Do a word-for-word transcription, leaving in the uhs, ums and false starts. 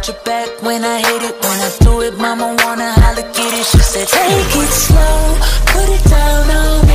your back when I hit it. When I do it, mama wanna holla, get it. She said, take it slow, put it down on me.